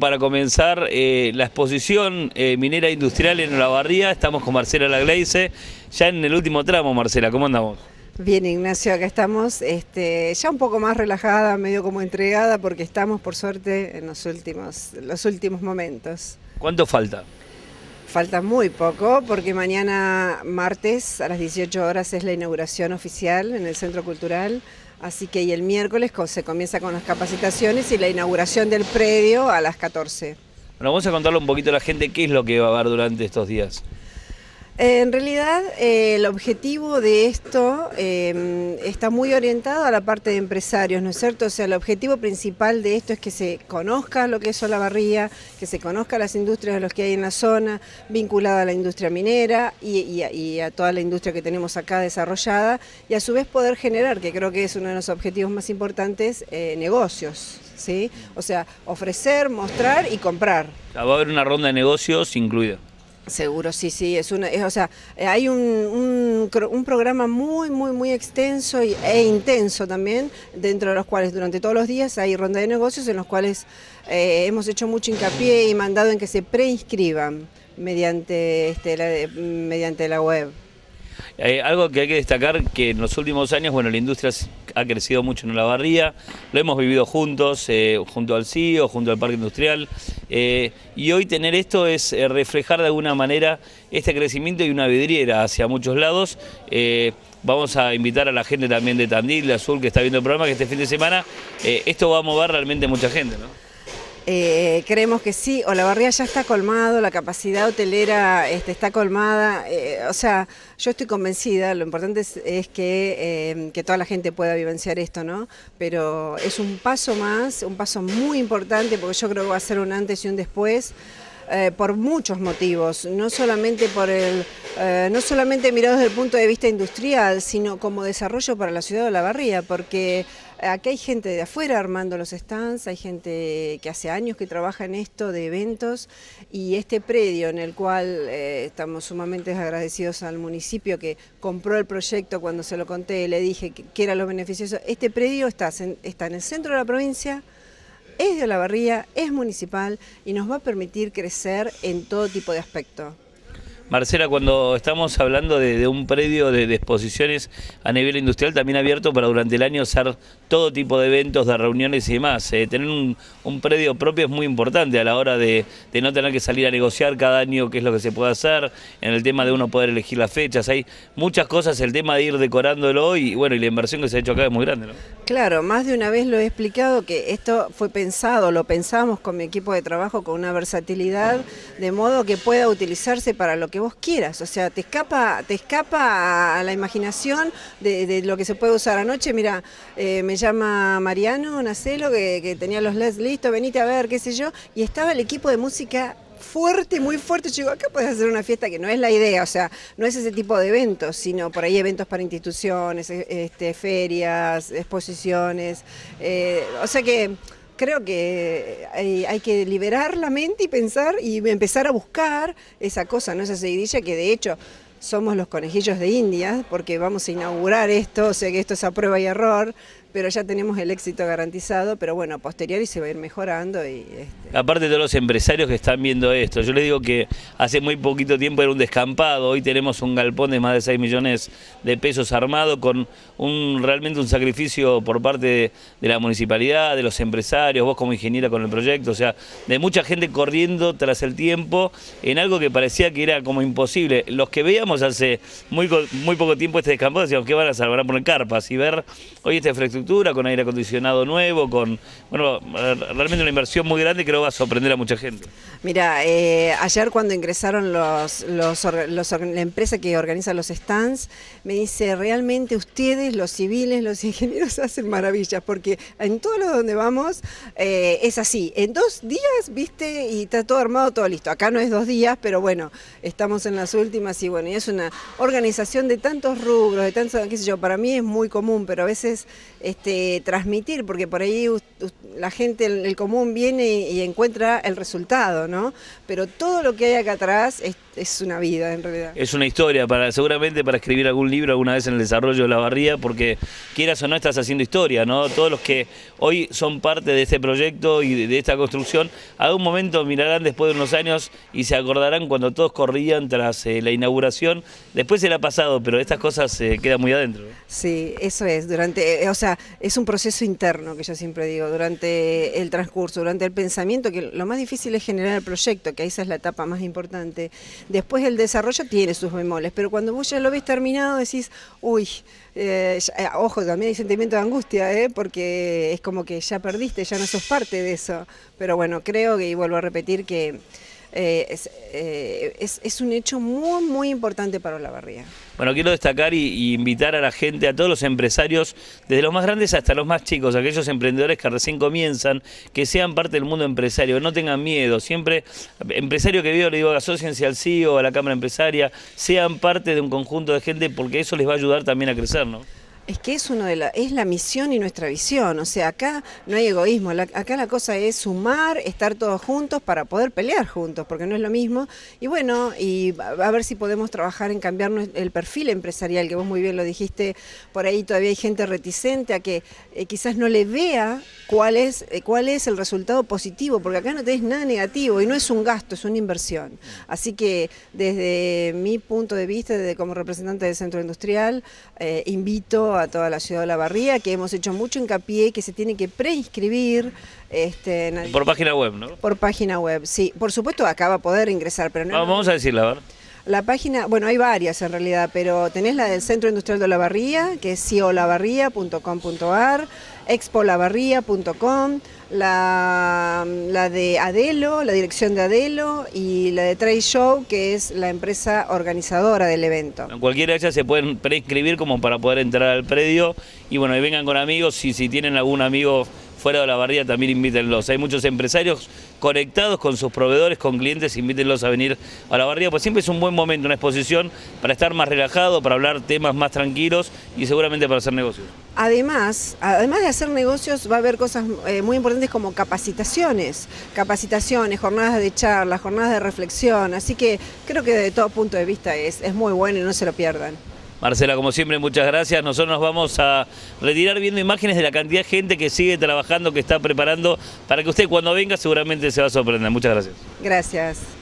Para comenzar la exposición minera industrial en Olavarría, estamos con Marcela Lagleize, ya en el último tramo. Marcela, ¿cómo andamos? Bien, Ignacio, acá estamos ya un poco más relajada, medio como entregada, porque estamos, por suerte, en los últimos momentos. ¿Cuánto falta? Falta muy poco, porque mañana, martes, a las 18 horas, es la inauguración oficial en el Centro Cultural. Así que y el miércoles se comienza con las capacitaciones y la inauguración del predio a las 14. Bueno, vamos a contarle un poquito a la gente qué es lo que va a haber durante estos días. En realidad, el objetivo de esto está muy orientado a la parte de empresarios, ¿no es cierto? O sea, el objetivo principal de esto es que se conozca lo que es Olavarría, que se conozca las industrias de los que hay en la zona, vinculada a la industria minera y a toda la industria que tenemos acá desarrollada, y a su vez poder generar, que creo que es uno de los objetivos más importantes, negocios, ¿sí? O sea, ofrecer, mostrar y comprar. Va a haber una ronda de negocios incluida. Seguro, sí, hay un programa muy extenso e intenso también, dentro de los cuales durante todos los días hay ronda de negocios en los cuales hemos hecho mucho hincapié y mandado en que se preinscriban mediante la web. Algo que hay que destacar, que en los últimos años, bueno, la industria ha crecido mucho en Olavarría, lo hemos vivido juntos, junto al CIO, junto al Parque Industrial, y hoy tener esto es reflejar de alguna manera este crecimiento y una vidriera hacia muchos lados. Vamos a invitar a la gente también de Tandil, de Azul, que está viendo el programa, que este fin de semana esto va a mover realmente mucha gente, ¿no? Creemos que sí, Olavarría ya está colmado, la capacidad hotelera está colmada, yo estoy convencida, lo importante es que toda la gente pueda vivenciar esto, ¿no? Pero es un paso más, un paso muy importante, porque yo creo que va a ser un antes y un después. Por muchos motivos, no solamente mirado desde el punto de vista industrial, sino como desarrollo para la ciudad de Olavarría, porque aquí hay gente de afuera armando los stands, hay gente que hace años que trabaja en esto de eventos, y este predio en el cual estamos sumamente agradecidos al municipio que compró el proyecto. Cuando se lo conté, le dije que era lo beneficioso. Este predio está en el centro de la provincia, es de Olavarría, es municipal y nos va a permitir crecer en todo tipo de aspectos. Marcela, cuando estamos hablando de un predio de exposiciones a nivel industrial también abierto para durante el año hacer todo tipo de eventos, de reuniones y demás, tener un predio propio es muy importante a la hora de no tener que salir a negociar cada año qué es lo que se puede hacer, en el tema de uno poder elegir las fechas, hay muchas cosas, el tema de ir decorándolo y bueno, y la inversión que se ha hecho acá es muy grande, ¿no? Claro, más de una vez lo he explicado, que esto fue pensado, lo pensamos con mi equipo de trabajo con una versatilidad, de modo que pueda utilizarse para lo que vos quieras, o sea, te escapa a la imaginación de lo que se puede usar. Anoche, mira, me llama Mariano Nacelo, que tenía los LEDs listos, venite a ver, qué sé yo, y estaba el equipo de música fuerte, muy fuerte. Yo digo, acá puedes hacer una fiesta, que no es la idea, o sea, no es ese tipo de eventos, sino por ahí eventos para instituciones, ferias, exposiciones, o sea que creo que hay que liberar la mente y pensar y empezar a buscar esa cosa, ¿no? Esa seguidilla que de hecho somos los conejillos de Indias, porque vamos a inaugurar esto, o sea que esto es a prueba y error, pero ya tenemos el éxito garantizado, pero bueno, a posteriori se va a ir mejorando. Aparte de todos los empresarios que están viendo esto, yo les digo que hace muy poquito tiempo era un descampado, hoy tenemos un galpón de más de 6 millones de pesos armado con realmente un sacrificio por parte de la municipalidad, de los empresarios, vos como ingeniera con el proyecto, o sea, de mucha gente corriendo tras el tiempo en algo que parecía que era como imposible. Los que veíamos hace muy poco tiempo este descampado decíamos que van a salvar, van a poner carpas, y ver hoy esta infraestructura con aire acondicionado nuevo, con realmente una inversión muy grande que lo va a sorprender a mucha gente. Mira, ayer cuando ingresaron la empresa que organiza los stands, me dice, realmente ustedes, los civiles, los ingenieros, hacen maravillas, porque en todos los donde vamos es así, en 2 días, viste, y está todo armado, todo listo. Acá no es 2 días, pero bueno, estamos en las últimas y bueno, y es una organización de tantos rubros, de tantos, qué sé yo, para mí es muy común, pero a veces transmitir, porque por ahí la gente, el común viene y encuentra el resultado, ¿no? Pero todo lo que hay acá atrás es una vida, en realidad. Es una historia, seguramente para escribir algún libro alguna vez en el desarrollo de Olavarría, porque quieras o no estás haciendo historia, ¿no? Todos los que hoy son parte de este proyecto y de esta construcción, algún momento mirarán después de unos años y se acordarán cuando todos corrían tras la inauguración. Después será pasado, pero estas cosas se quedan muy adentro, ¿no? Sí, eso es, o sea, es un proceso interno que yo siempre digo, durante el transcurso, durante el pensamiento, que lo más difícil es generar el proyecto, que esa es la etapa más importante. Después el desarrollo tiene sus bemoles, pero cuando vos ya lo ves terminado decís, uy, ojo, también hay sentimiento de angustia, porque es como que ya perdiste, ya no sos parte de eso. Pero bueno, creo que, y vuelvo a repetir, que es un hecho muy, muy importante para Olavarría. Bueno, quiero destacar y invitar a la gente, a todos los empresarios, desde los más grandes hasta los más chicos, aquellos emprendedores que recién comienzan, que sean parte del mundo empresario, que no tengan miedo. Siempre, empresario que veo, le digo, asóciense al CEO, a la Cámara Empresaria, sean parte de un conjunto de gente, porque eso les va a ayudar también a crecer, ¿no? Es que es la misión y nuestra visión, o sea, acá no hay egoísmo, acá la cosa es sumar, estar todos juntos para poder pelear juntos, porque no es lo mismo, y bueno, y a ver si podemos trabajar en cambiar el perfil empresarial, que vos muy bien lo dijiste, por ahí todavía hay gente reticente a que quizás no le vea cuál es el resultado positivo, porque acá no tenés nada negativo, y no es un gasto, es una inversión. Así que desde mi punto de vista, desde como representante del Centro Industrial, invito a toda la ciudad de Olavarría, que hemos hecho mucho hincapié, que se tiene que preinscribir. Por página web, ¿no? Por página web, sí. Por supuesto acá va a poder ingresar, pero no... Vamos a decirla, a ver. La página, bueno, hay varias en realidad, pero tenés la del Centro Industrial de Olavarría, que es ciolavarría.com.ar, expolavarría.com, la de Adelo, la dirección de Adelo, y la de Trade Show, que es la empresa organizadora del evento. En cualquiera de ellas se pueden preinscribir como para poder entrar al predio, y bueno, y vengan con amigos, y si tienen algún amigo fuera de Olavarría también invítenlos. Hay muchos empresarios conectados con sus proveedores, con clientes, invítenlos a venir a Olavarría, pues siempre es un buen momento, una exposición para estar más relajado, para hablar temas más tranquilos y seguramente para hacer negocios. Además de hacer negocios, va a haber cosas muy importantes como capacitaciones, jornadas de charla, jornadas de reflexión, así que creo que desde todo punto de vista es muy bueno y no se lo pierdan. Marcela, como siempre, muchas gracias. Nosotros nos vamos a retirar viendo imágenes de la cantidad de gente que sigue trabajando, que está preparando, para que usted cuando venga seguramente se va a sorprender. Muchas gracias. Gracias.